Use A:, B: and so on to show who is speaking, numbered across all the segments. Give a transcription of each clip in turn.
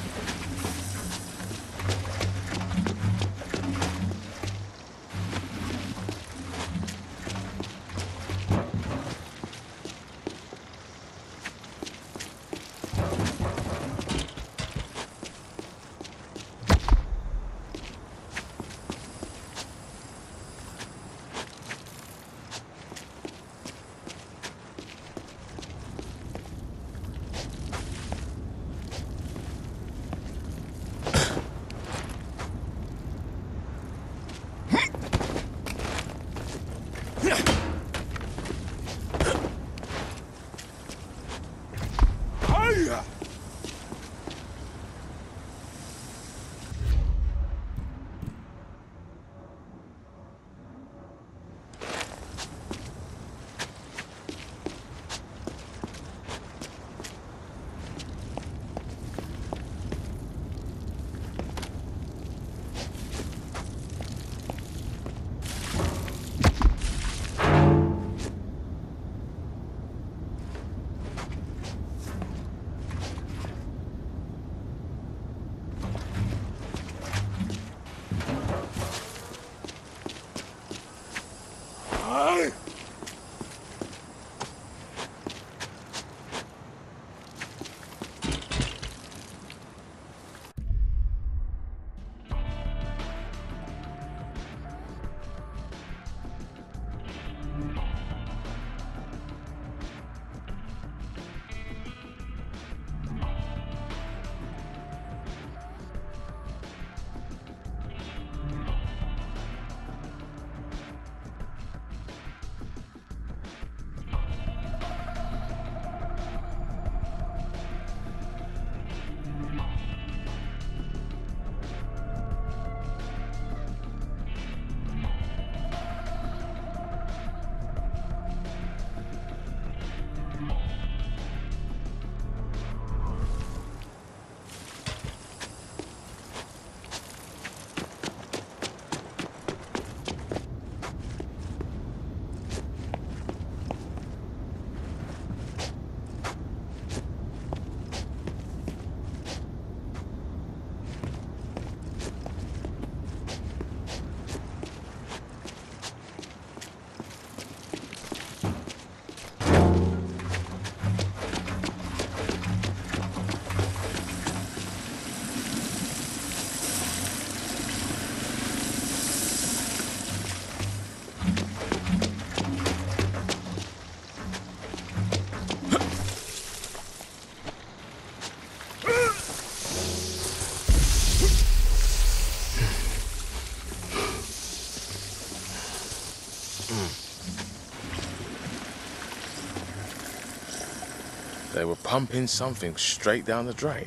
A: They were pumping something straight down the drain.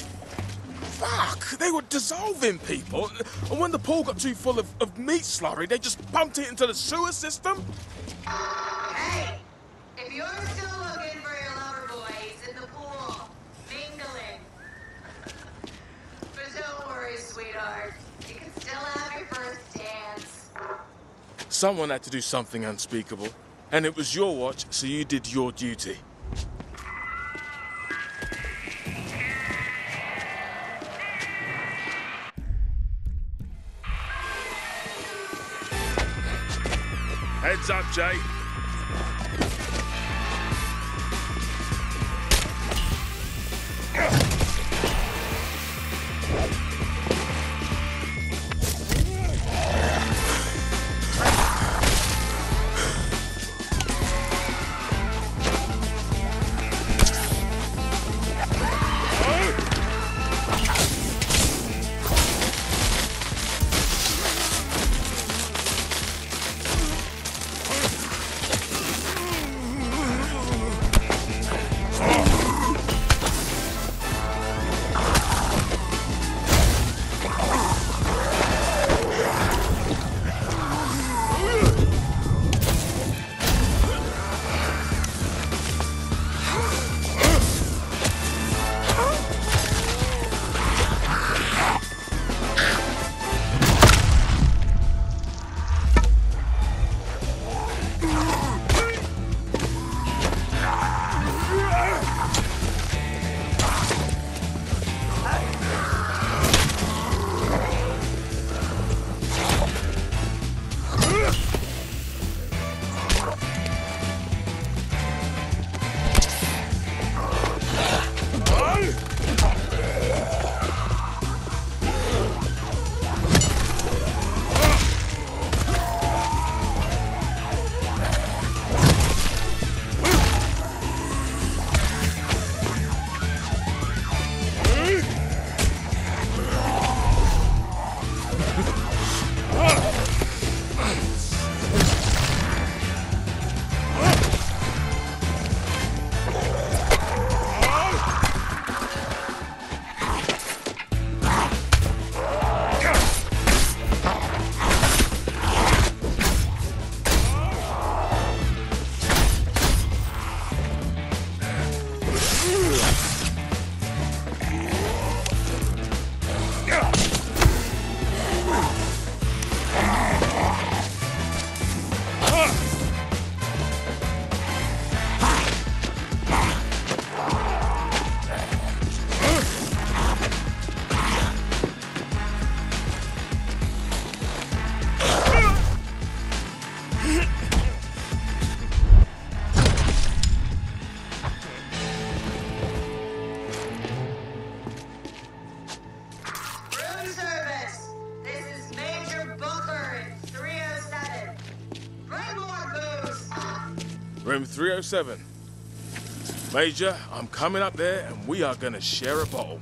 A: Fuck! They were dissolving people. And when the pool got too full of meat slurry, they just pumped it into the sewer system.
B: Hey! If you're still looking for your lover boys in the pool, mingling. But don't worry, sweetheart. You can still have your first dance.
A: Someone had to do something unspeakable. And it was your watch, so you did your duty. Heads up, Jay. Room 307. Major, I'm coming up there and we are gonna share a bottle.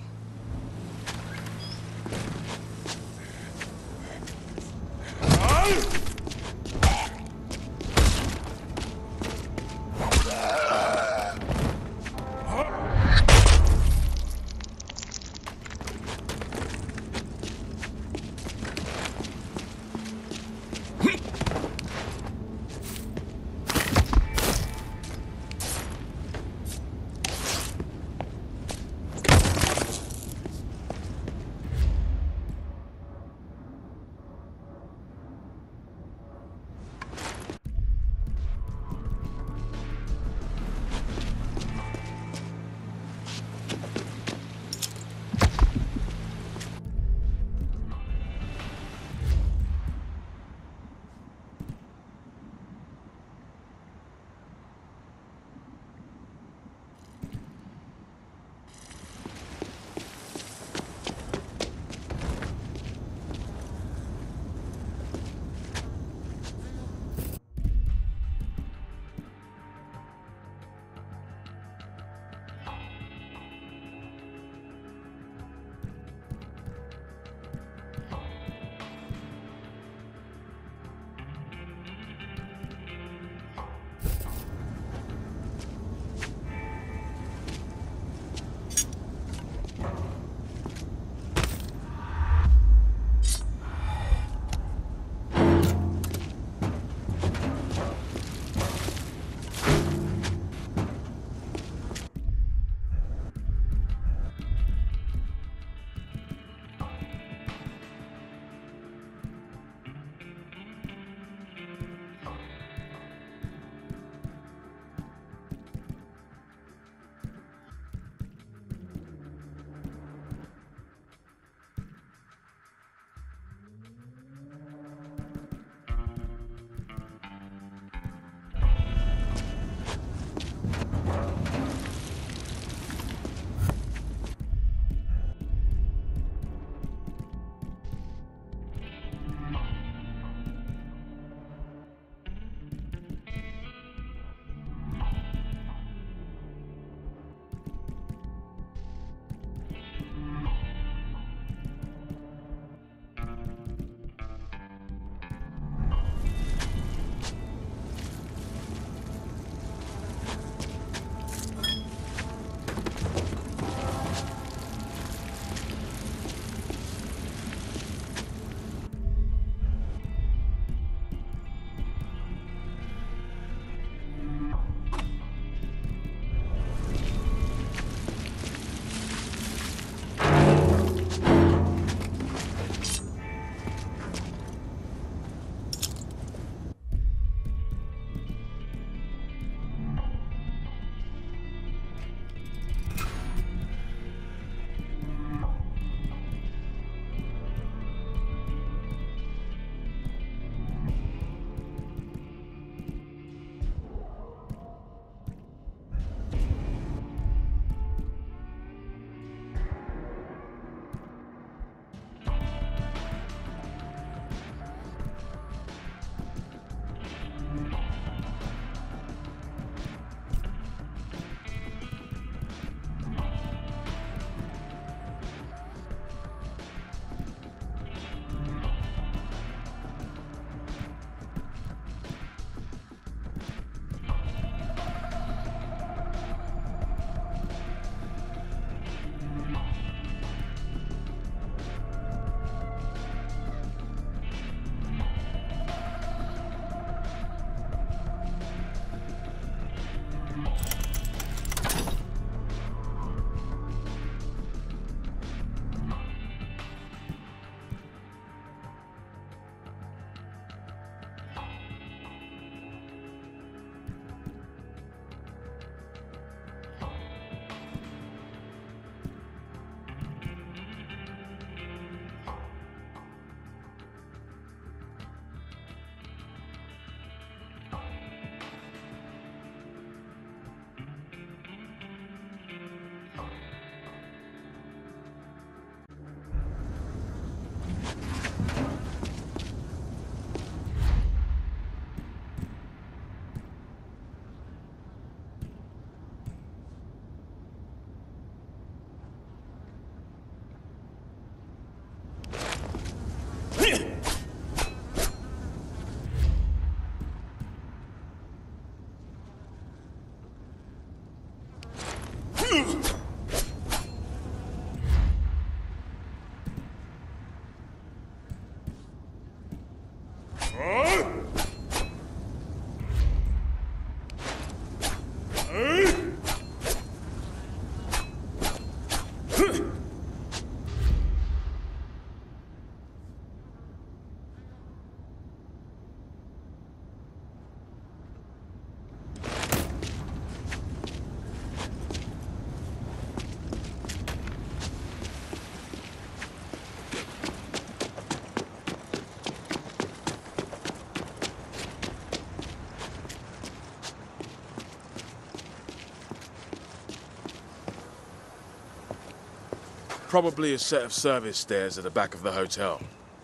A: Probably a set of service stairs at the back of the hotel.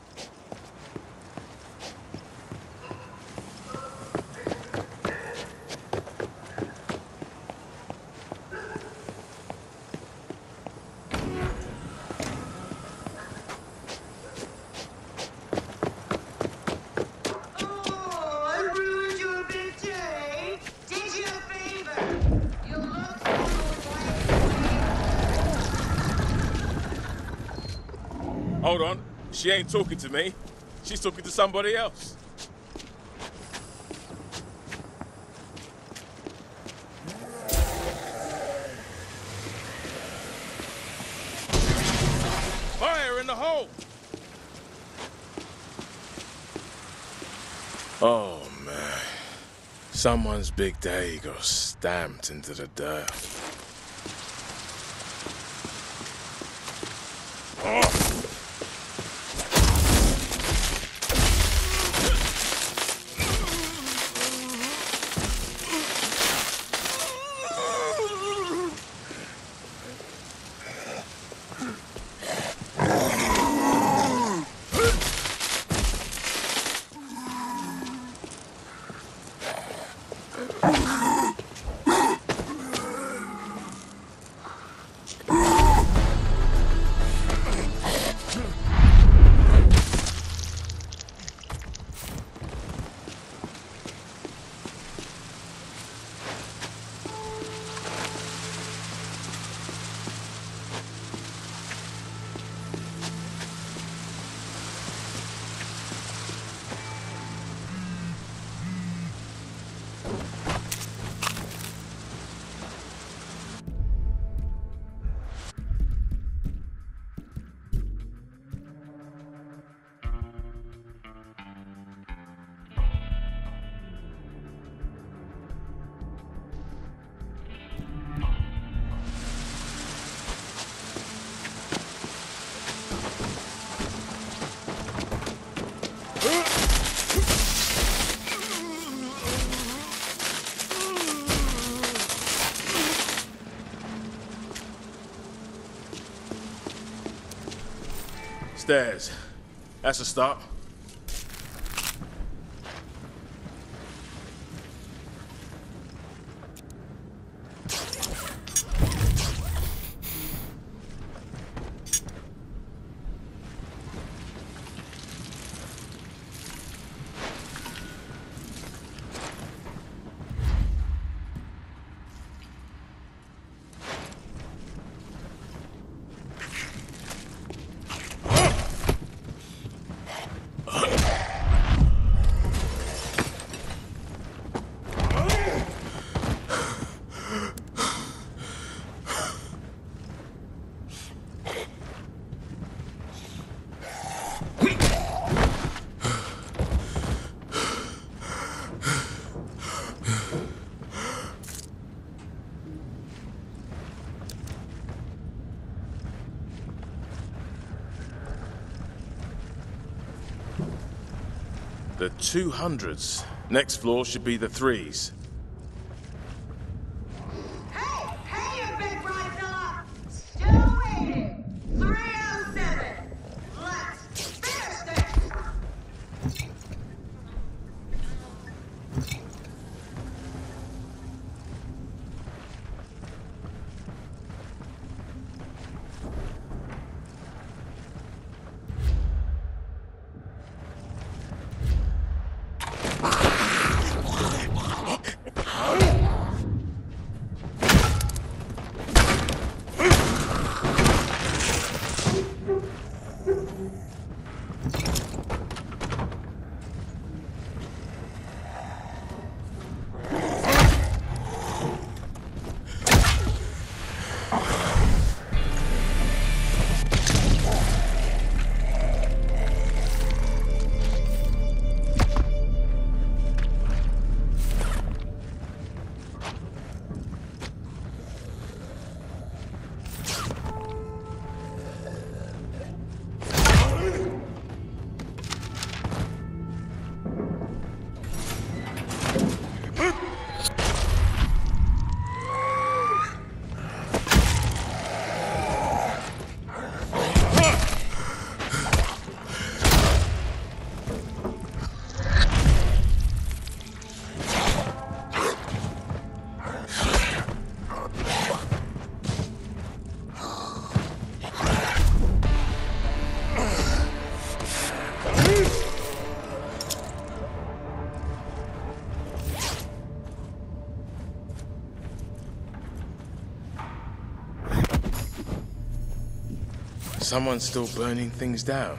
B: Oh, I ruined your big day. Did you a favor? You look so
A: Hold on. She ain't talking to me. She's talking to somebody else. Fire in the hole! Oh, man. Someone's big day got stamped into the dirt. Oh! Stairs. That's a start. The 200s. Next floor should be the 3s.
B: Hey, you big bright fella! Still waiting. 307. Let's finish this.
A: someone's still burning things down.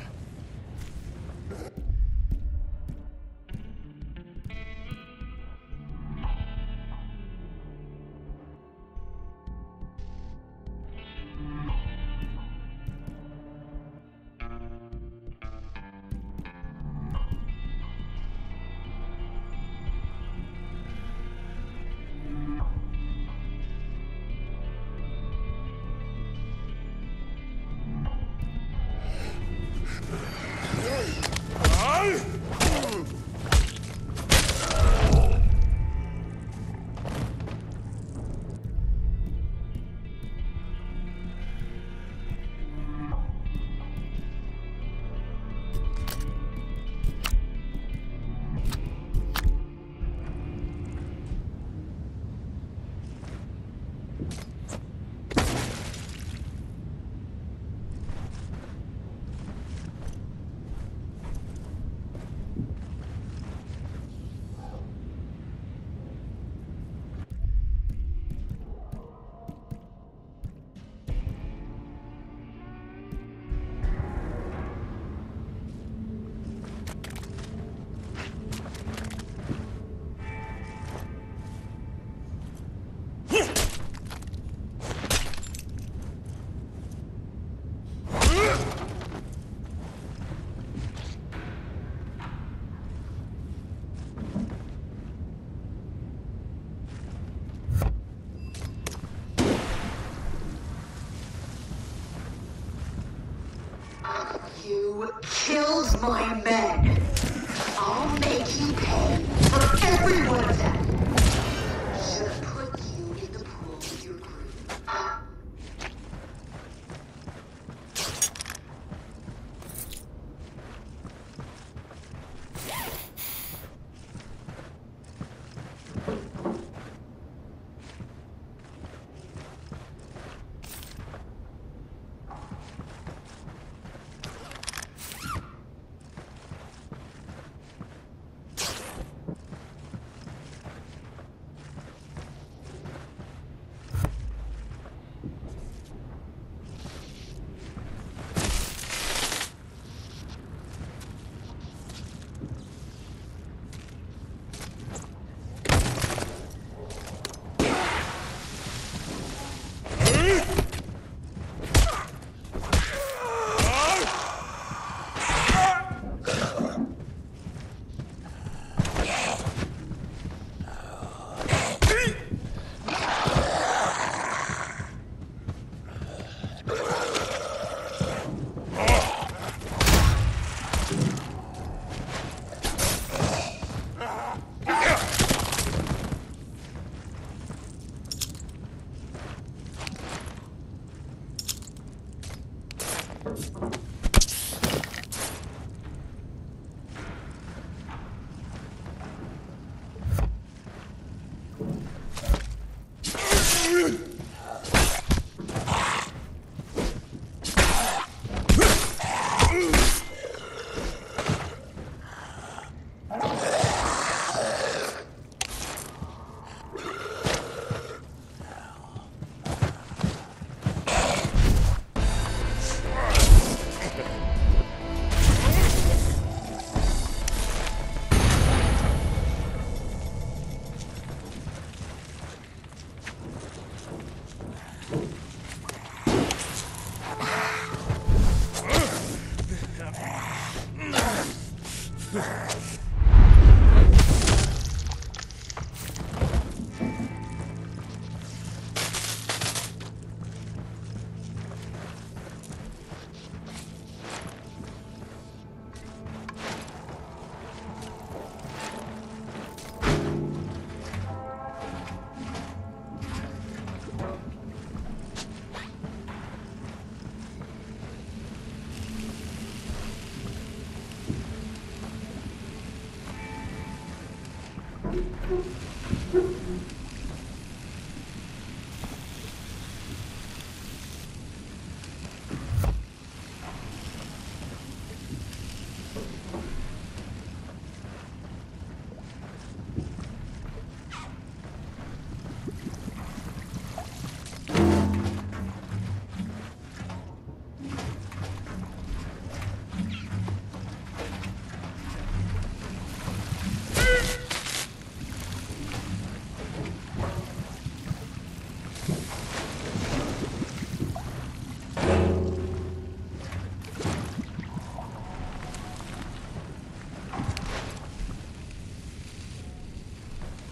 B: You killed my men. I'll make you pay for every one of them. Should have put you in the pool with your crew.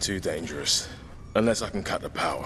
A: Too dangerous. Unless I can cut the power.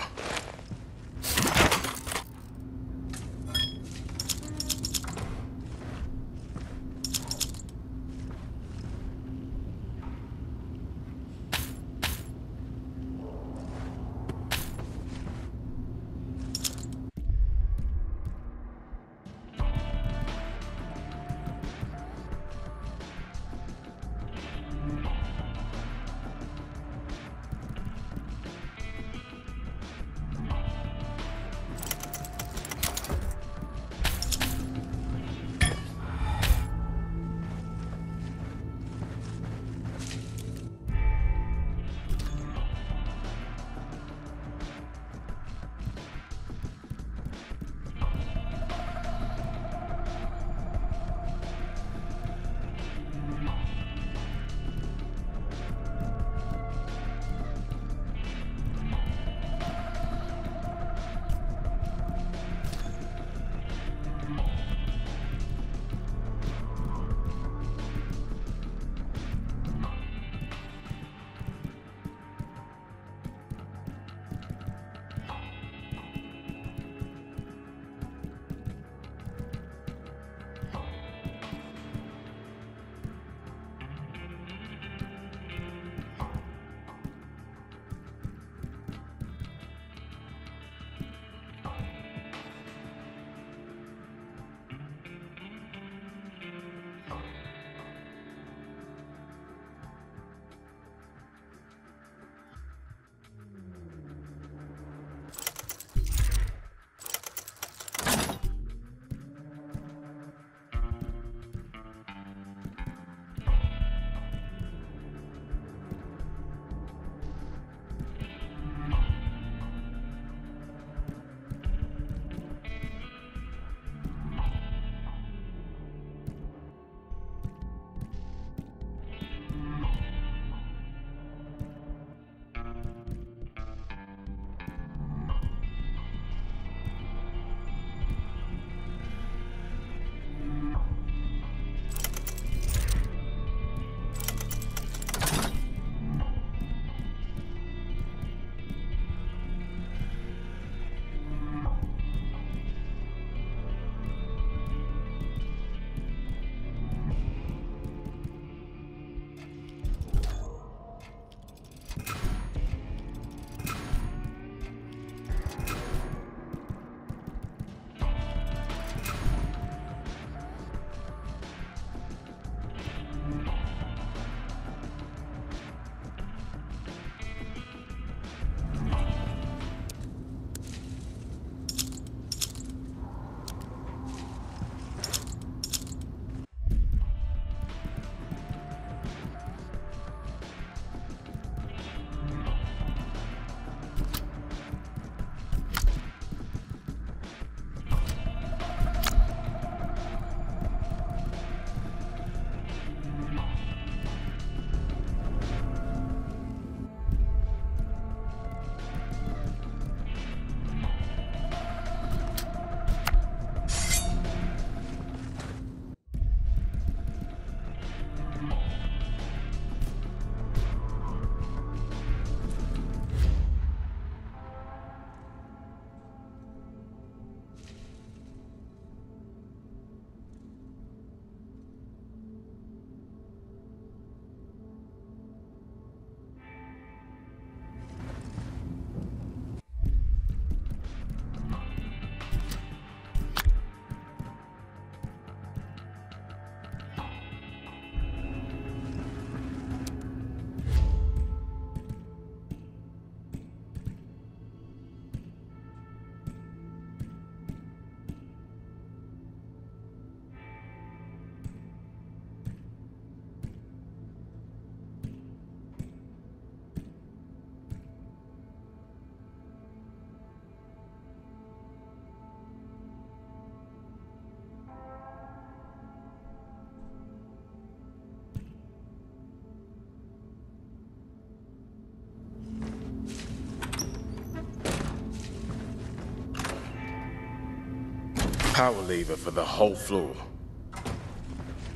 A: Power lever for the whole floor.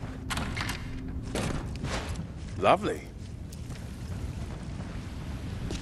A: Lovely.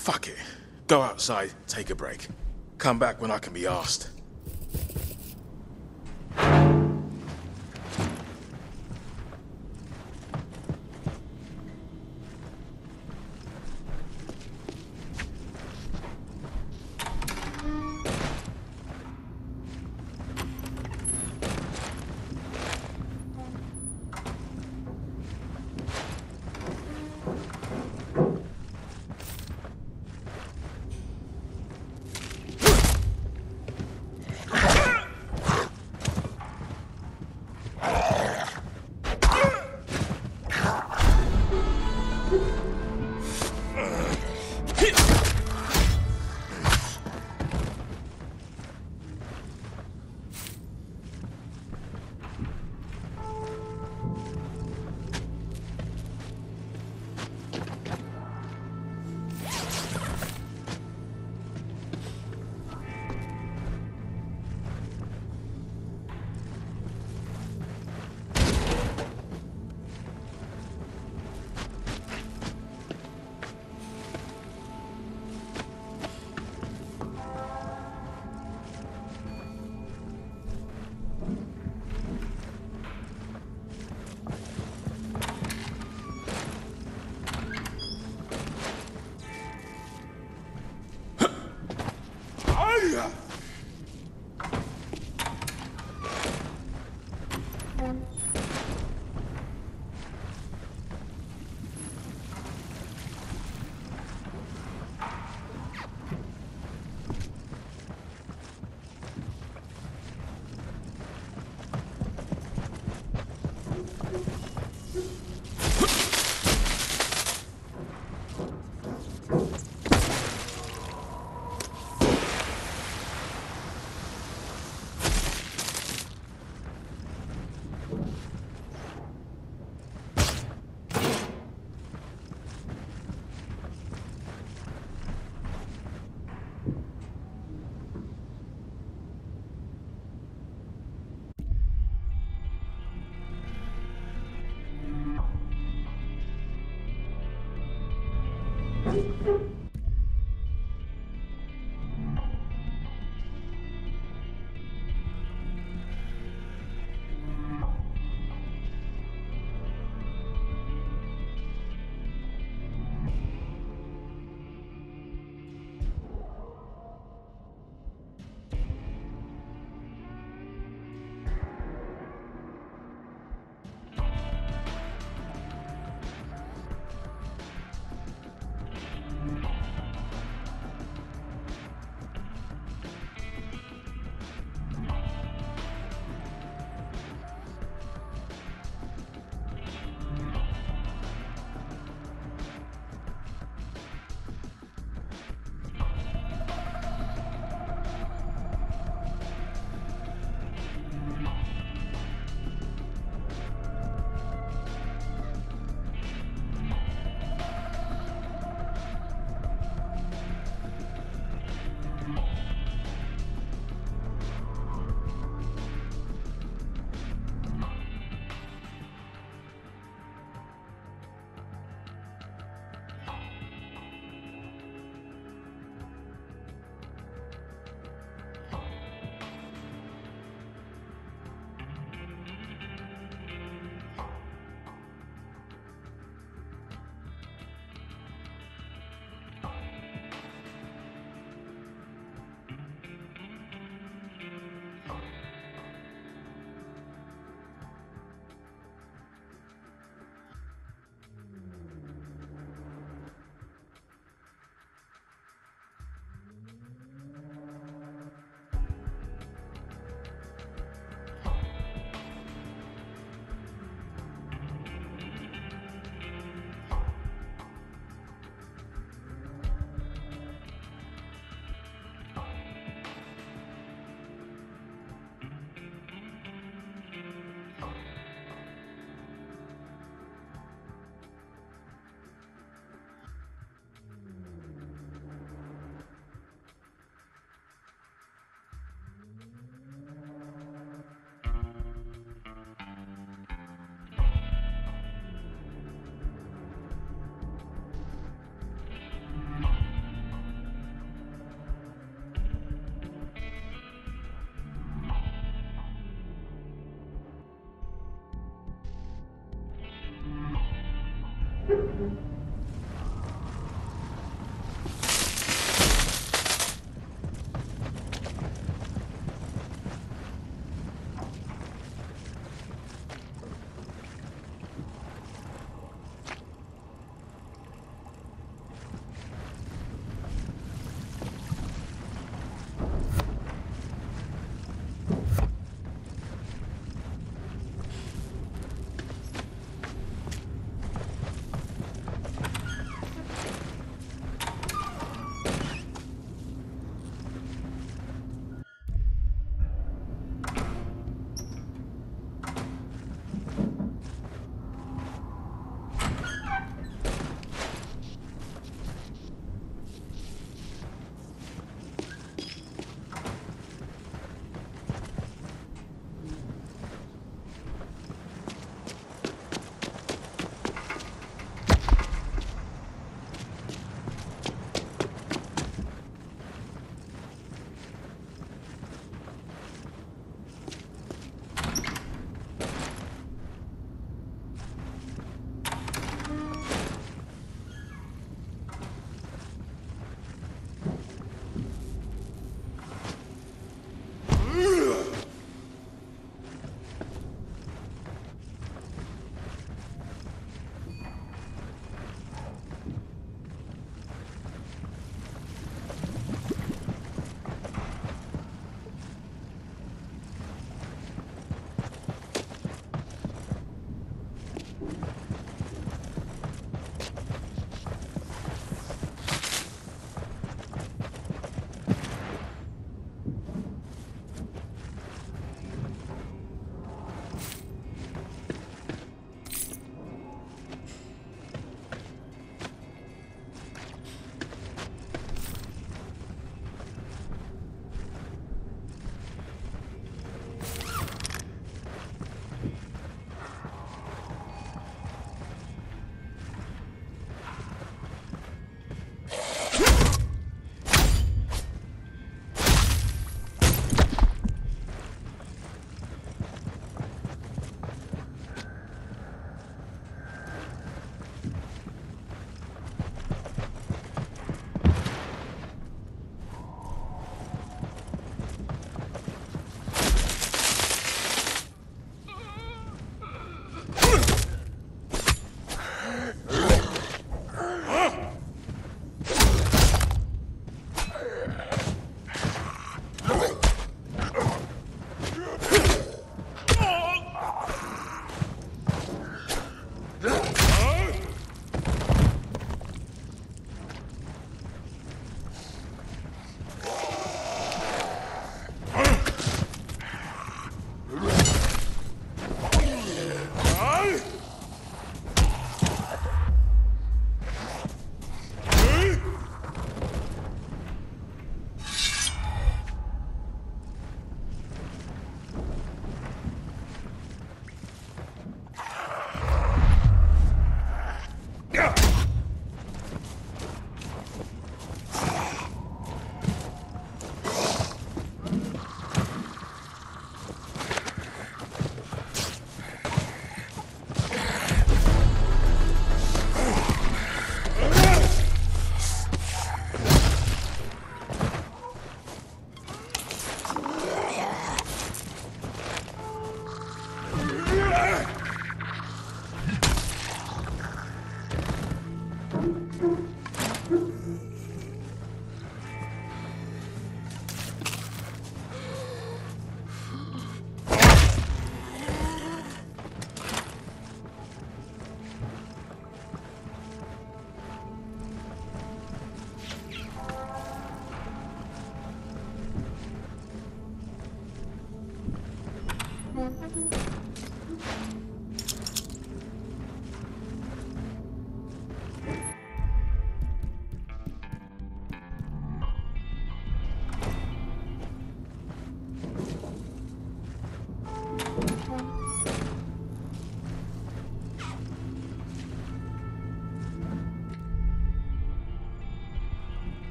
A: Fuck it. Go outside, take a break. Come back when I can be asked.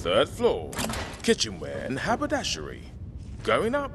A: 3rd floor. Kitchenware and haberdashery. Going up.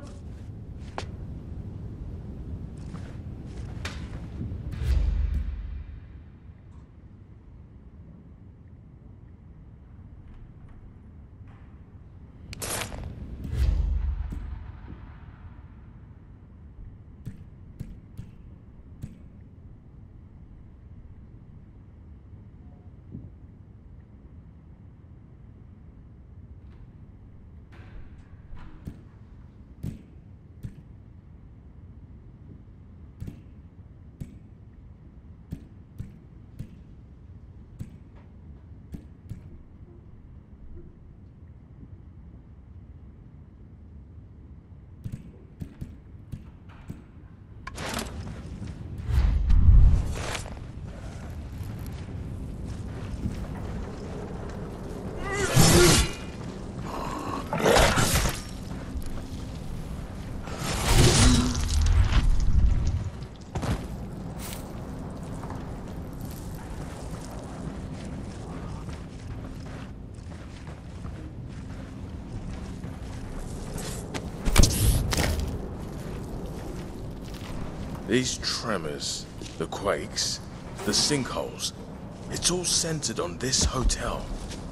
A: These tremors, the quakes, the sinkholes, it's all centered on this hotel.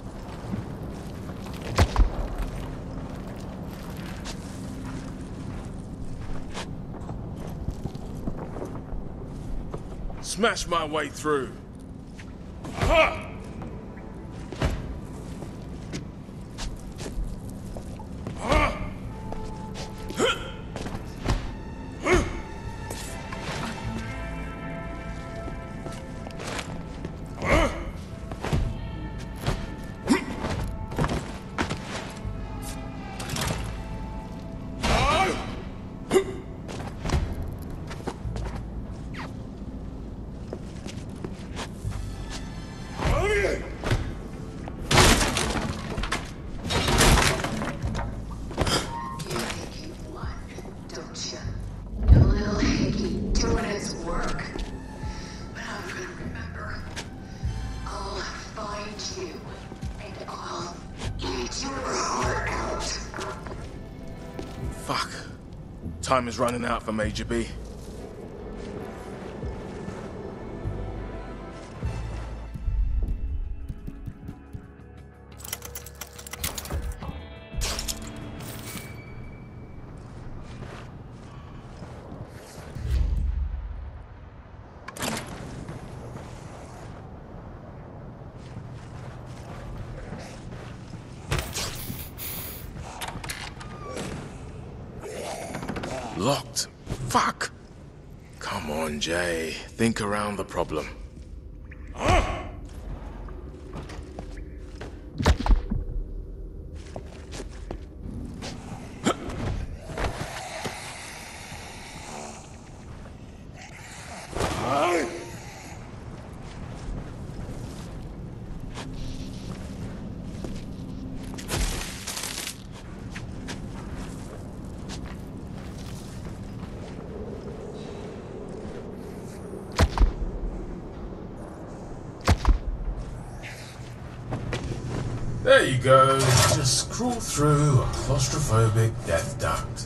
A: Smash my way through. Aha! Fuck. Time is running out for Major B. Locked. Fuck! Come on, Jay. Think around the problem. There you go. Just crawl through a claustrophobic death duct.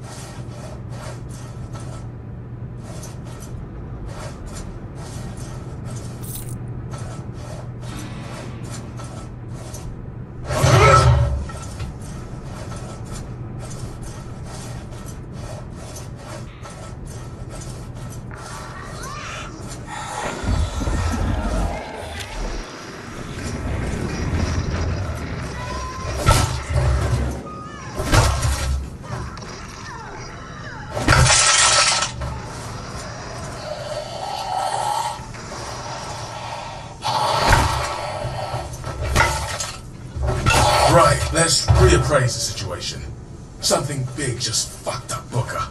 A: Right, let's reappraise the situation. Something big just fucked up Booker.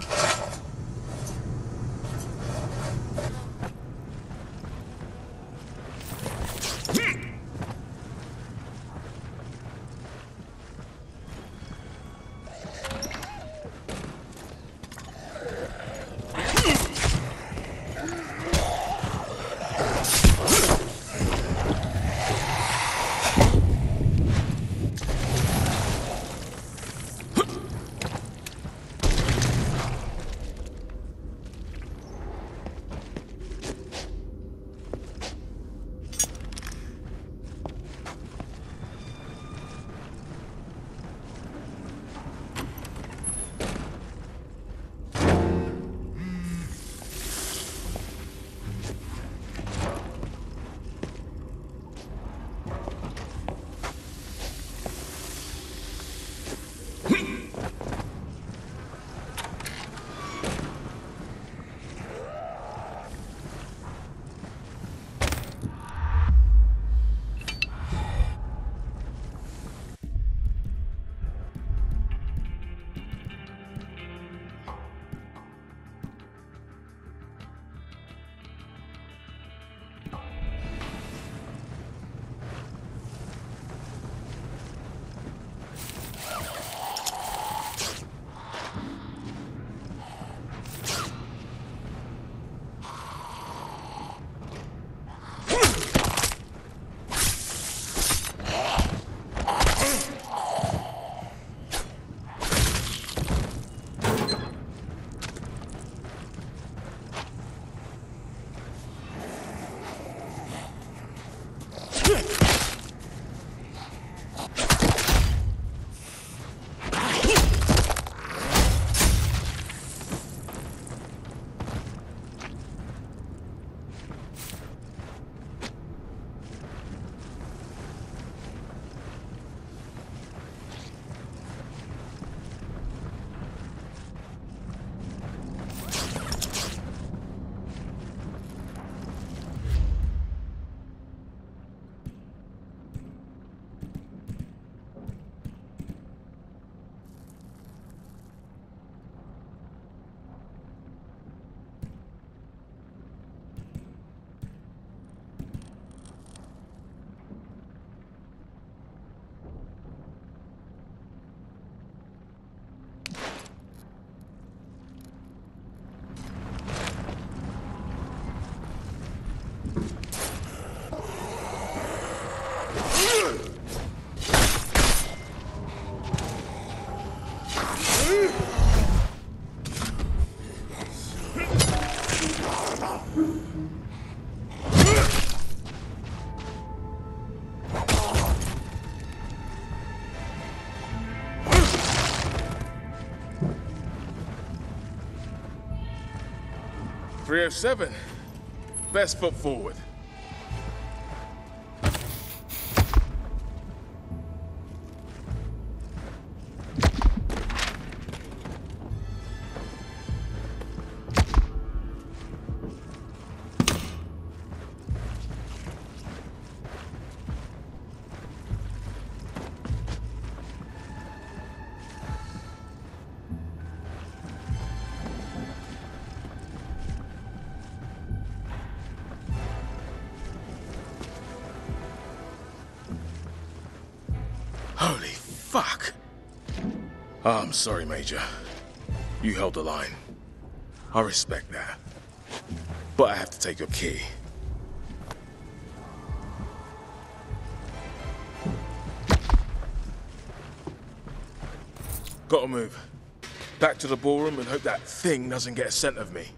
A: 307. Best foot forward. Holy fuck! I'm sorry, Major. You held the line. I respect that. But I have to take your key. Gotta move. Back to the ballroom and hope that thing doesn't get a scent of me.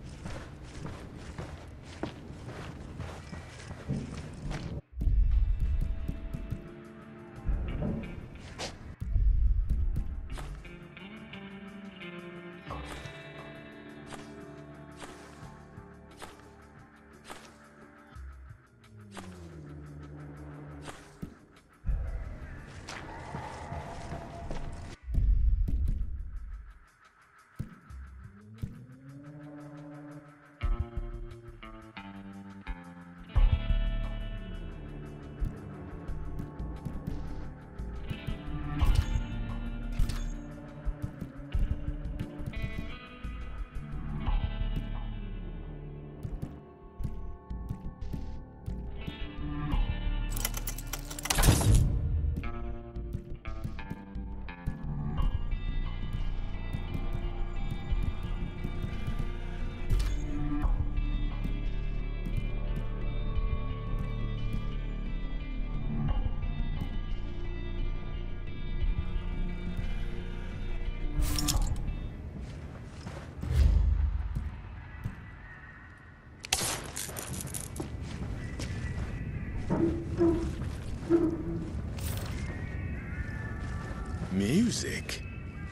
A: Music?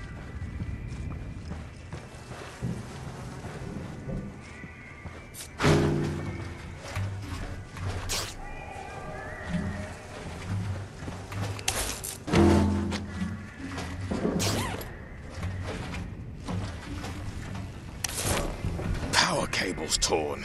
A: Power cable's torn.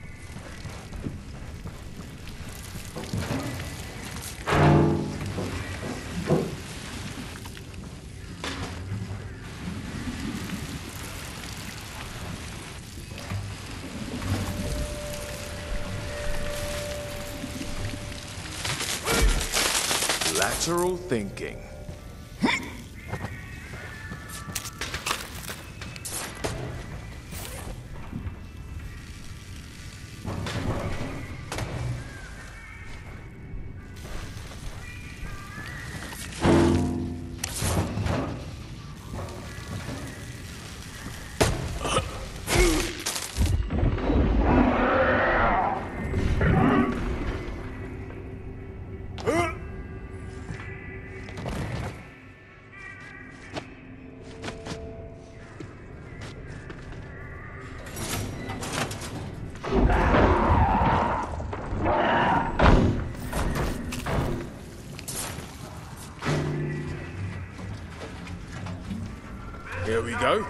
A: Lateral thinking. Here we go.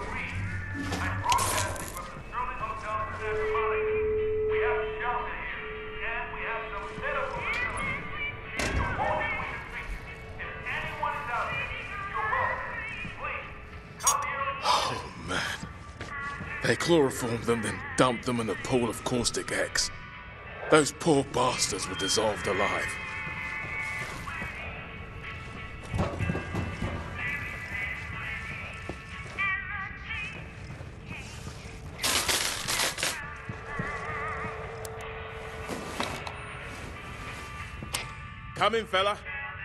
A: Oh, man. They chloroformed them, then dumped them in a pool of caustic X. Those poor bastards were dissolved alive. Come in, fella.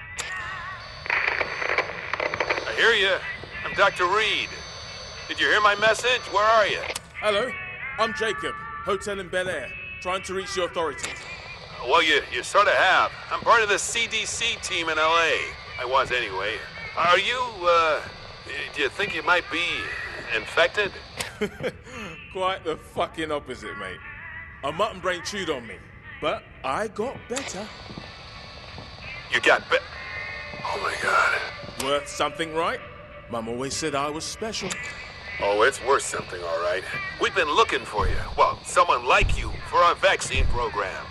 C: I hear you. I'm Dr. Reed. Did you hear my message? Where are you?
A: Hello, I'm Jacob, hotel in Bel Air, trying to reach the authorities.
C: Well, you sort of have. I'm part of the CDC team in LA. I was anyway. Are you, do you think you might be infected?
A: Quite the fucking opposite, mate. A mutton brain chewed on me, but I got better.
C: You got oh my God.
A: Worth something, right? Mum always said I was special.
C: Oh, it's worth something, all right. We've been looking for you. Well, someone like you for our vaccine program.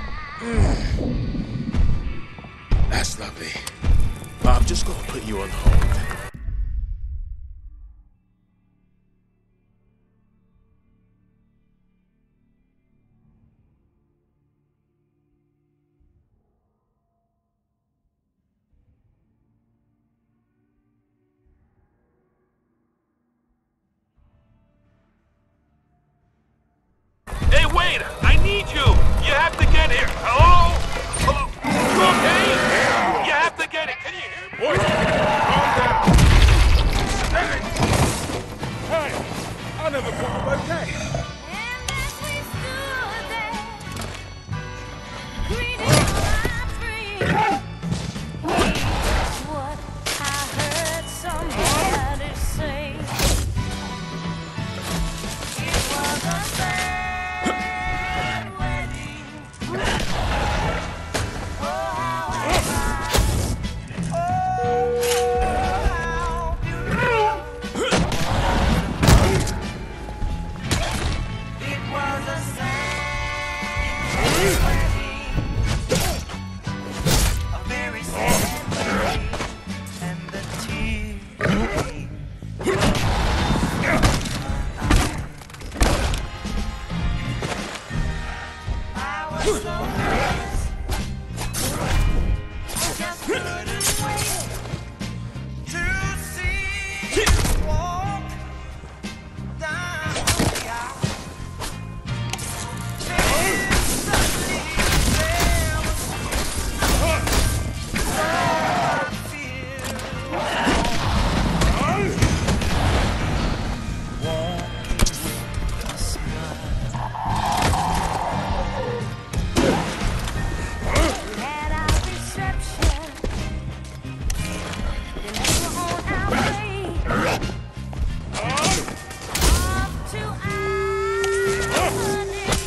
A: That's lovely. I've just got to put you on hold.
C: Hey, wait! I need you! You have to get here! Hello? Hello? You okay? You have to get it! Can you hear me?
A: Boys, calm down. Steady. Hey, I never thought of okay.
D: And as we stood there, greeting our dreams, here's what I heard somebody say. It was a sad wedding. Oh, how I cried. Oh, how beautiful. It was a sad wedding, a very sad wedding, and the tears came. I was so nervous, I just couldn't wait to see you walk down the aisle. At our reception, then we were on our way off to our honeymoon.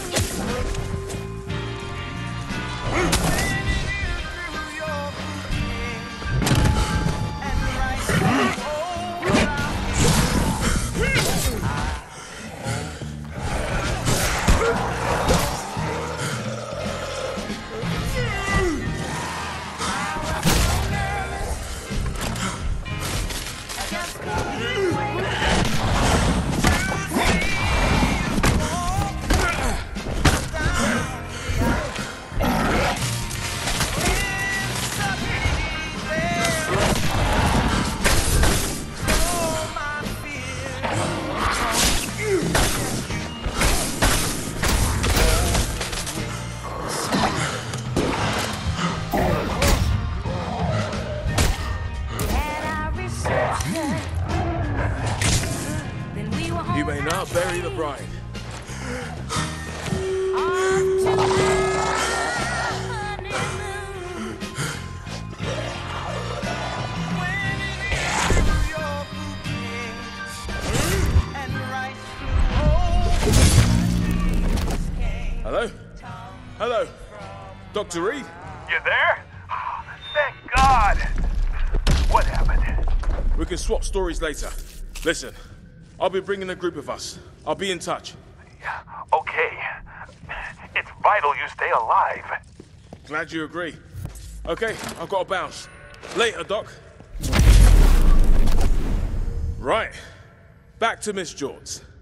D: Just couldn't wait. At our reception, then we were on
A: You may now bury the bride.
D: off to our honeymoon.
A: Hello? Hello? Dr. Reed?
C: You there? Thank God! What happened?
A: We can swap stories later. Listen, I'll be bringing a group of us. I'll be in touch.
C: Okay. It's vital you stay alive.
A: Glad you agree. Okay, I've got to bounce. Later, Doc. Right. Back to Miss Jorts.